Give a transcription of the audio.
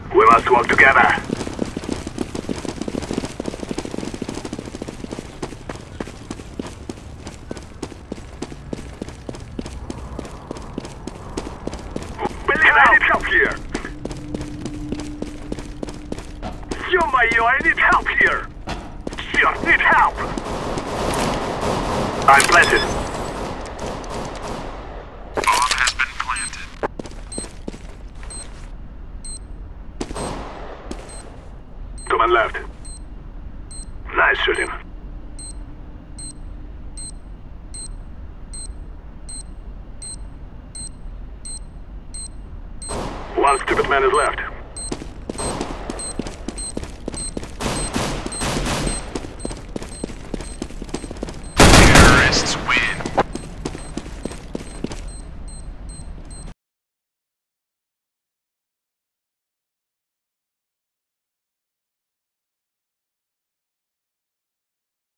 We must work together. Billy, I need help here. Ё-моё, I need help here. Черт, need help. I'm planted. Bomb has been planted. Come on left. Nice shooting. One stupid man is left.